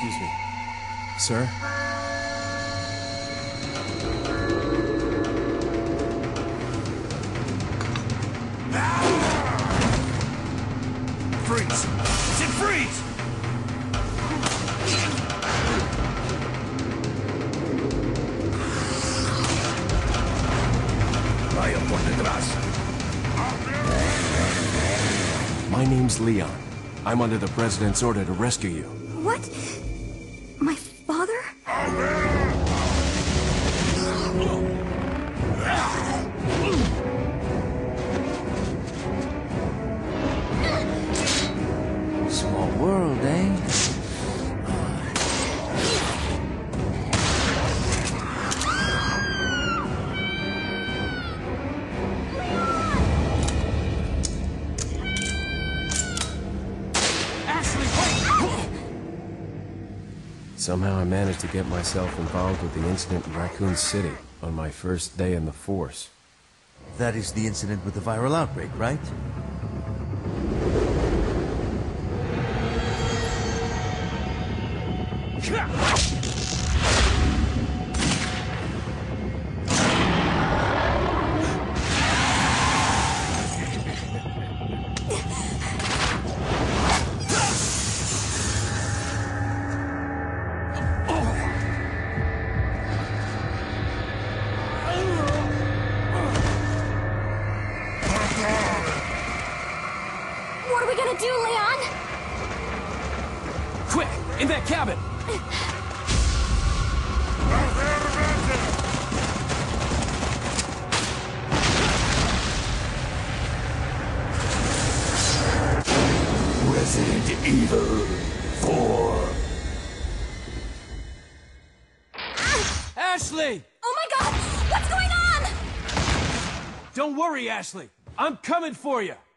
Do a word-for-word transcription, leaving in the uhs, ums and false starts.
Excuse me. Sir? Freeze! I said freeze! Vaya por detrás. My name's Leon. I'm under the President's order to rescue you. What? My father? Small world, eh? Somehow I managed to get myself involved with the incident in Raccoon City on my first day in the Force. That is the incident with the viral outbreak, right? What are we gonna do, Leon? Quick! In that cabin! Resident Evil four. Ashley! Oh my god! What's going on? Don't worry, Ashley. I'm coming for you.